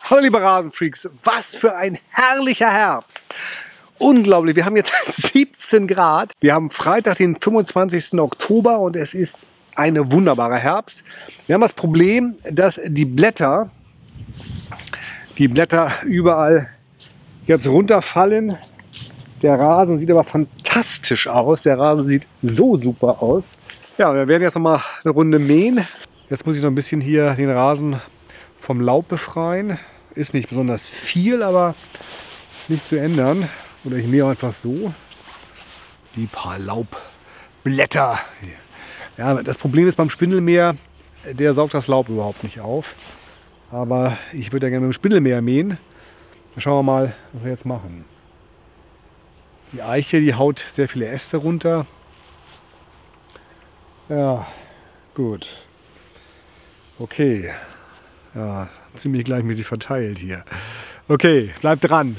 Hallo liebe Rasenfreaks, was für ein herrlicher Herbst! Unglaublich, wir haben jetzt 17 Grad. Wir haben Freitag, den 25. Oktober und es ist ein wunderbarer Herbst. Wir haben das Problem, dass die Blätter überall jetzt runterfallen. Der Rasen sieht aber fantastisch aus. Der Rasen sieht so super aus. Ja, wir werden jetzt noch mal eine Runde mähen. Jetzt muss ich noch ein bisschen hier den Rasen vom Laub befreien. Ist nicht besonders viel, aber nicht zu ändern. Oder ich mähe einfach so die paar Laubblätter. Ja, das Problem ist beim Spindelmäher, der saugt das Laub überhaupt nicht auf. Aber ich würde ja gerne mit dem Spindelmäher mähen. Dann schauen wir mal, was wir jetzt machen. Die Eiche, die haut sehr viele Äste runter. Ja, gut. Okay. Ja, ziemlich gleichmäßig verteilt hier. Okay, bleibt dran.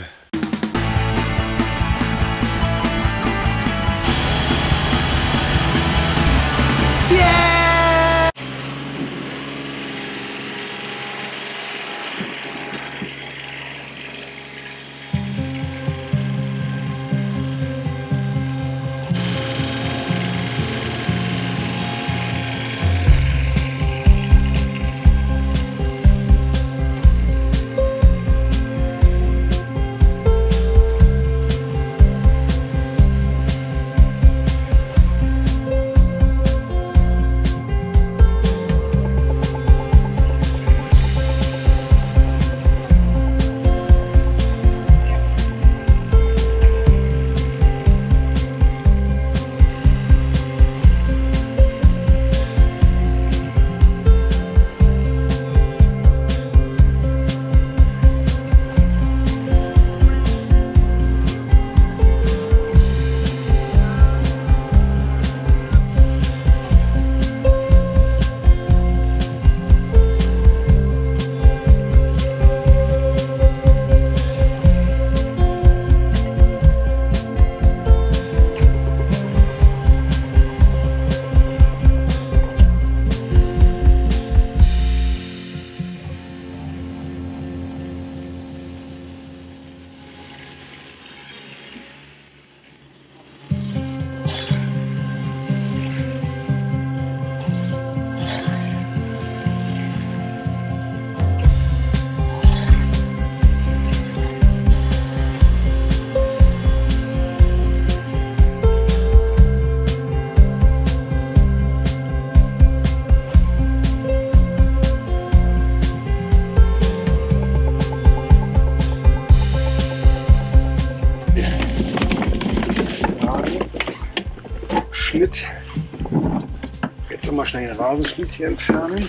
Jetzt nochmal schnell den Rasenschnitt hier entfernen.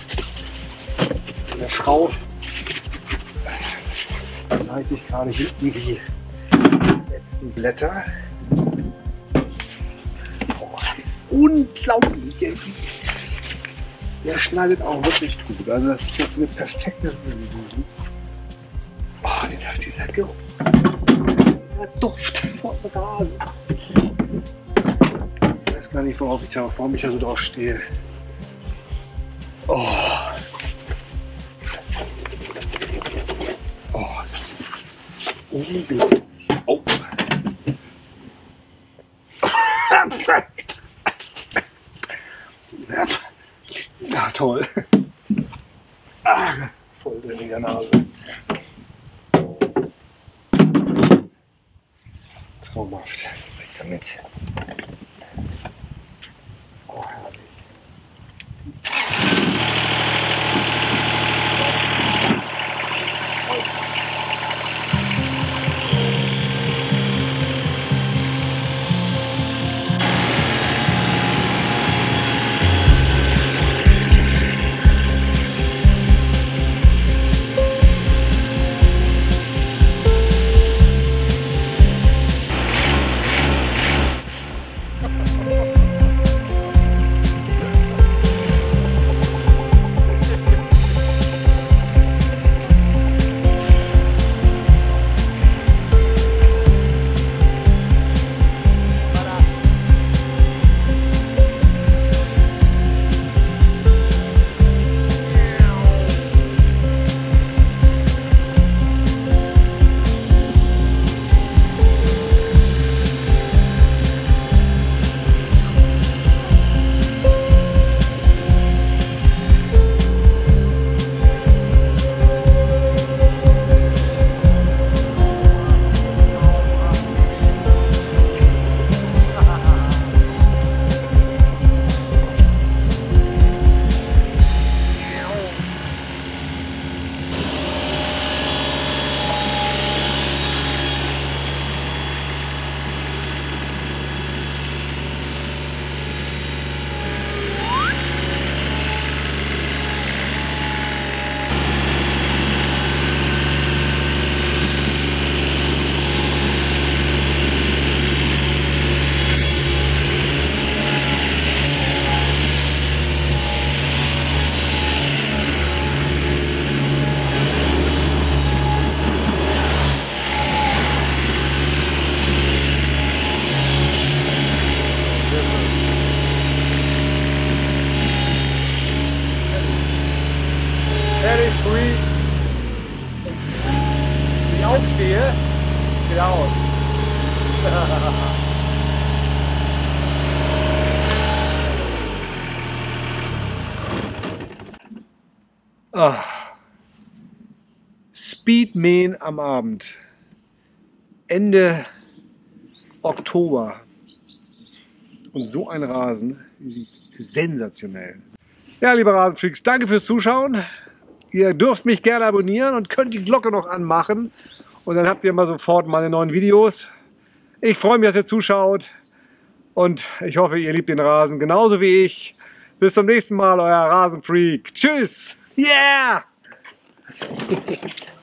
Meine Frau leitet sich gerade hinten die letzten Blätter. Oh, das ist unglaublich. Der schneidet auch wirklich gut. Also das ist jetzt eine perfekte Rübe. Oh, dieser Geruch. Dieser Duft von Rasen. Ich weiß gar nicht, warum ich da so drauf stehe. Oh. Oh, das ist unglaublich. Oh. Ja, toll. Voll drin in der Nase. Traumhaft. Weg damit. Oh, herrlich. aufstehe, geht er aus. Ah. Speedmähen am Abend. Ende Oktober. Und so ein Rasen sieht sensationell. Ja, liebe Rasenfreaks, danke fürs Zuschauen. Ihr dürft mich gerne abonnieren und könnt die Glocke noch anmachen. Und dann habt ihr mal sofort meine neuen Videos. Ich freue mich, dass ihr zuschaut. Und ich hoffe, ihr liebt den Rasen genauso wie ich. Bis zum nächsten Mal, euer Rasenfreak. Tschüss. Yeah!